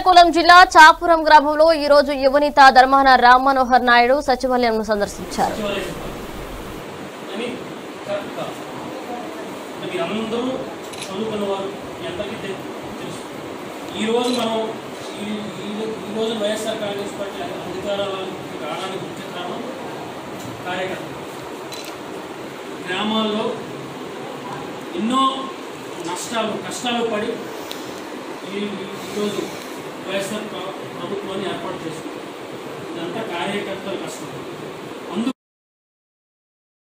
శ్రీకాకుళం జిల్లా చాపురం గ్రామంలో ఈ రోజు యువనేత ధర్మాన రామ్ మనోహర్ నాయుడు సచివాలయం సందర్శించారు. వైఎస్ఆర్ కాంగ్రెస్ పార్టీ అధికారాలకు రావడానికి ముఖ్య కారణం కార్యకర్తలు. గ్రామాల్లో ఎన్నో కష్టాలు పడి ఈరోజు వైఎస్ఆర్ ప్రభుత్వాన్ని ఏర్పాటు చేస్తుంది. ఇదంతా కార్యకర్తల కష్టం.